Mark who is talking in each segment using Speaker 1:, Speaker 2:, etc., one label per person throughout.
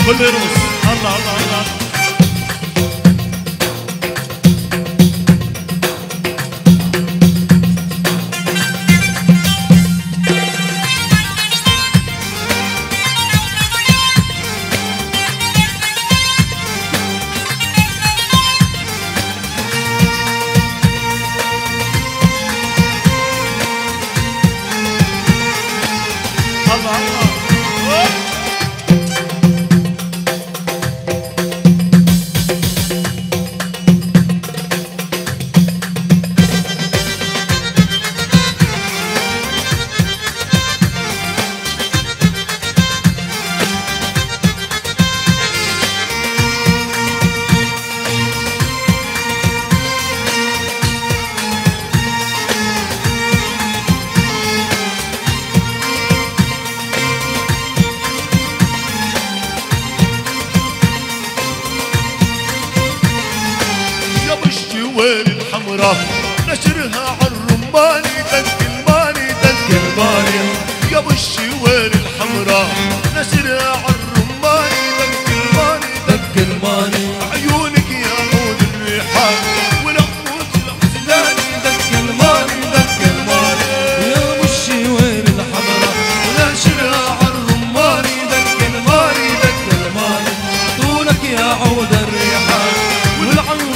Speaker 1: كل يرقص. الله الله الله.
Speaker 2: الشوال الحمراء نشرها عالرماني دق الماني دق الماني يا ابو الشوال الحمراء نشرها عالرماني دق الماني دق الماني عيونك يا عود الريحان ولموت الحزناني دق الماني دق الماني يا ابو الشوال الحمراء نشرها عالرماني دق الماني دق الماني طولك يا عود الريحان والعيون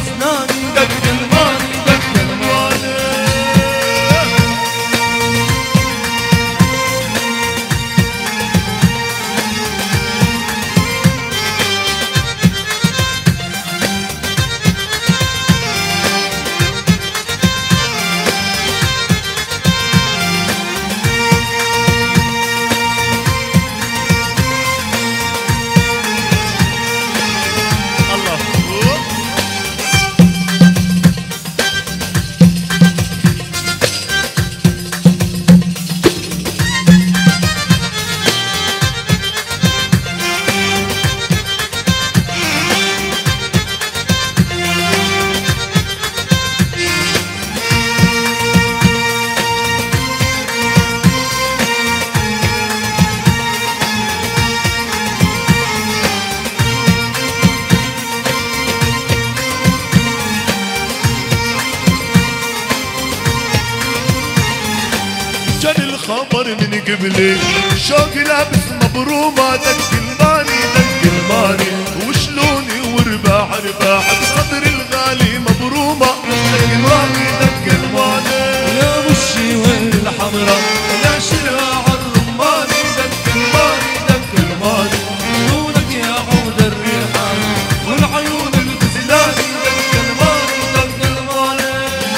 Speaker 2: الخبر من قبلي شوق لابس مبرومة دق الماني دق الماني وشلوني ورباع رباع بصدر الغالي مبرومة دق الماني دق الماني يا ابو الشوال الحمراء ناشرها عالرماني دق الماني دق الماني عيونك يا عود الريحان والعيون الغزلاني دق الماني دق الماني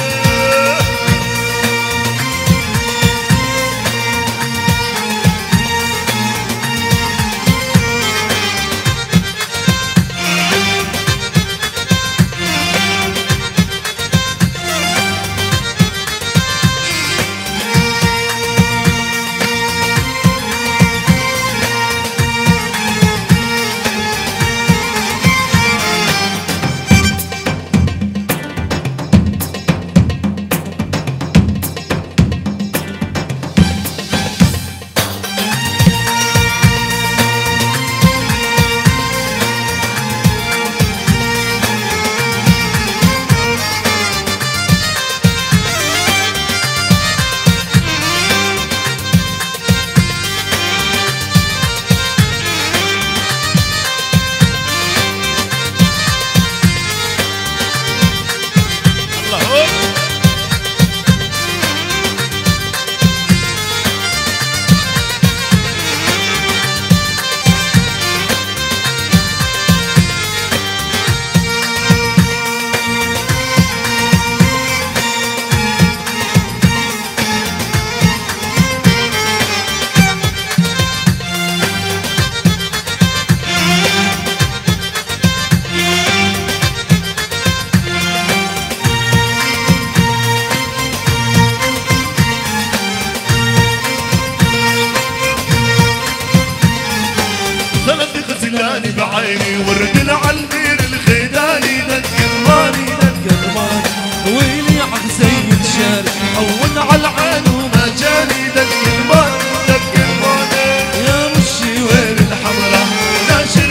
Speaker 2: بعيني ورد العالبير الخيداني دق الماني دق الماني ويلي عالزين شاري هون عالعين وما جاني دق الماني دق الماني يا ابو الشوال الحمراء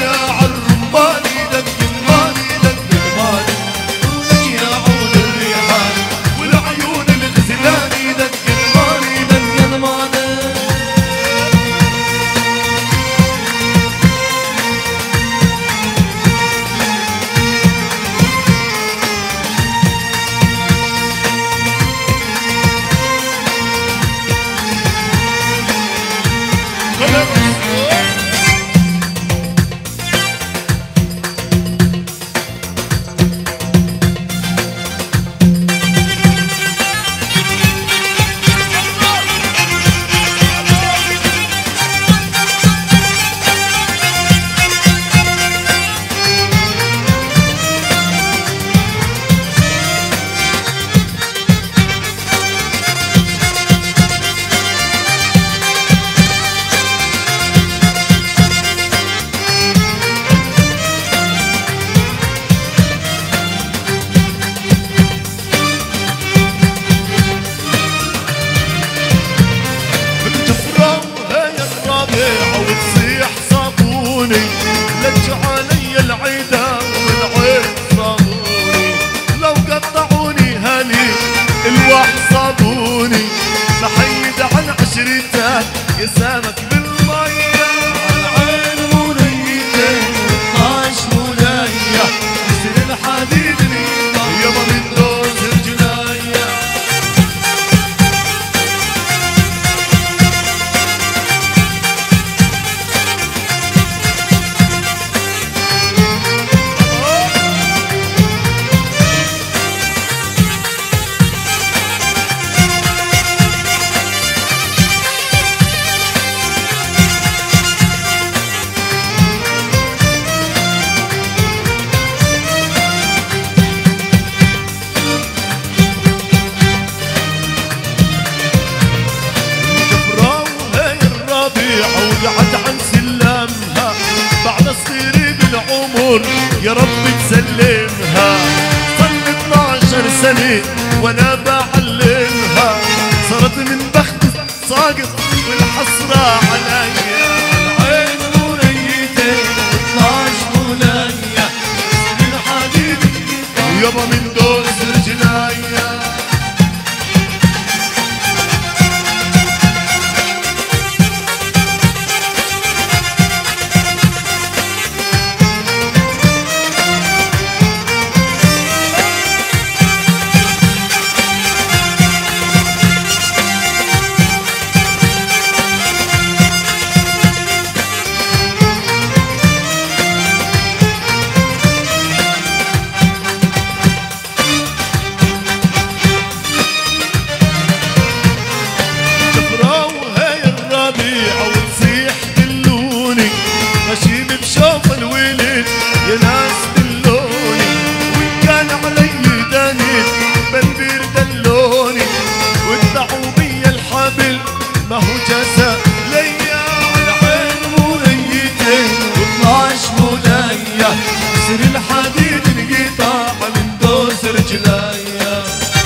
Speaker 2: لج علي العدا والعين صابوني، لو قطعوني هالي الواح صابوني، محيد عن عشرتك يا سمك بالمية،
Speaker 1: العين منيتين 12 منية، يصير الحديد
Speaker 2: يابا من دوز
Speaker 1: الجناية.
Speaker 2: وقعد عن سلامها بعد صغيري بالعمر يا رب تسلمها، صار 12 سنة وانا بعلمها، صارت من بخت ساقط والحسرة عليا،
Speaker 1: العين منيتين 12 منية، يصير الحديد
Speaker 2: يابا من دوز رجلايا. وتصيح دلوني ماشي بشوف الولد يا ناس دلوني، وإن كان علي داني بنبير دلوني، وادعوا بي الحبل ما هو جزاء ليا،
Speaker 1: العين منيتين 12 منية، يصير الحديد انقطاع من دوس رجلايا.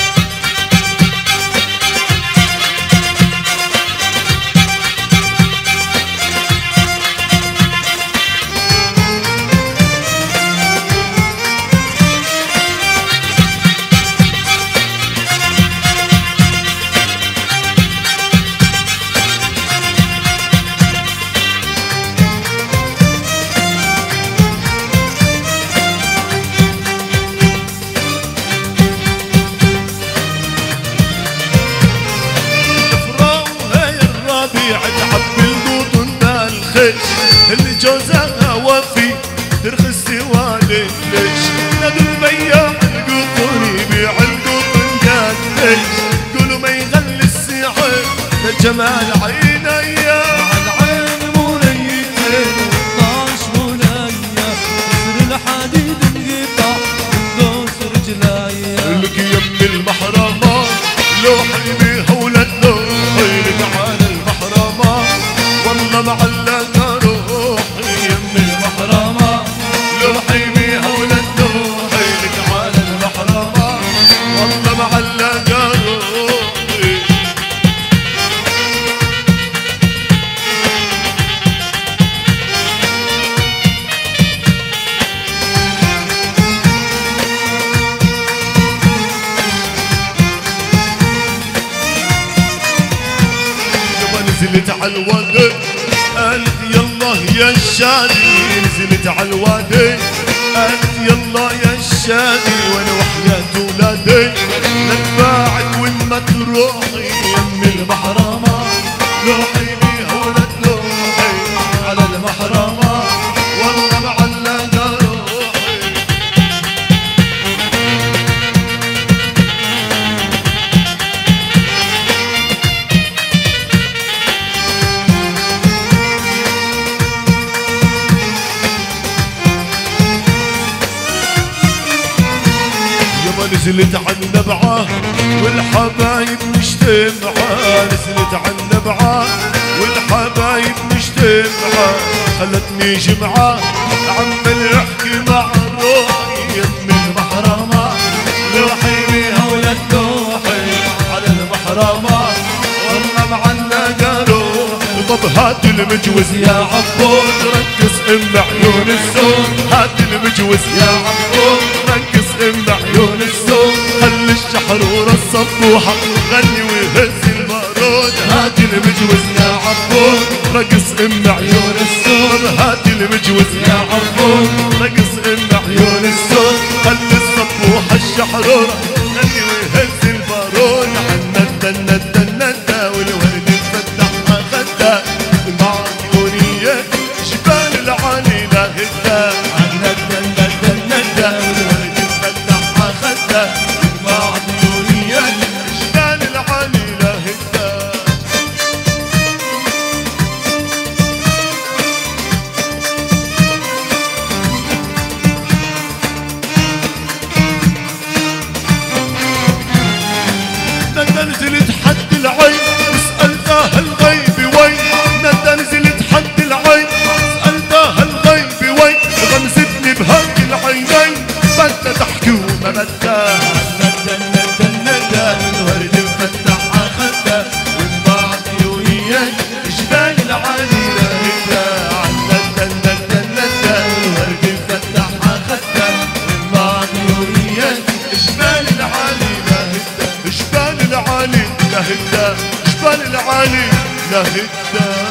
Speaker 2: تعبي القطن بالخش اللي جوزها وفي ترخص سوالف ليش، نادوا البياع القطن يبيع القطن قديش، قولوا ما يغلي السعر لجمال عينيا،
Speaker 1: العين منيتين 12 منية، يصير الحديد انقطاع من دوس رجلايا.
Speaker 2: لك يم المحرمات لوحي بيها ولدنا خيرك على المحرمات، والله معلقة روحي يم المحرمات لوحي بيها ولدنا خيرك على المحرمات، والله معلقة روحي. نزلت على الوادي قالت يلا يا الشادي، نزلت على الوادي قالت يلا يا الشادي، وانا وحياة ولادي نتباعك وين ما تروحي يم المحرمات، روحي بيها ولدنا نزلت عنبعة والحبايب مجتمعة، نزلت عنبعة والحبايب مجتمعة، خلتني جمعة عمال احكي مع روحي يم المحرمة، روحي بيها ولد روحي على المحرمة، والله معلقة روحي. طب هات المجوز يا عبود ركز ام عيون السود، هات المجوز يا عبود ركز ام عيون السود، خلي الشحرورة الصبوحة غني ويهز البارود، هات المجوز يا عبود رقص ام عيون السود، هات المجوز يا عبود رقص ام عيون السود، خلي الصبوحة الشحرورة غني ويهز البارود، عالندى الندى الندى والورد مفتح ما خدى، مع عيونية جبال العالي لا هدى، عالندى الندى الندى والورد مفتح ما خدى، مع عيونية جبال العالي لا هدى. نزلت حد العين وسألتها الغيب وين، ندى نزلت حد العين سألتها الغيب وين، غمزتني بهاك العينين بدها تحكي وما بدها، ندى ندى ندى والورد مفتح عخدها، ومع عيونيك جبال العالي لا هدى، ندى ندى ندى والورد مفتح عخدها، ومع عيونيك جبال العالي لا هدى، جبال العالي لا هدى، جبال العالي لا هدى.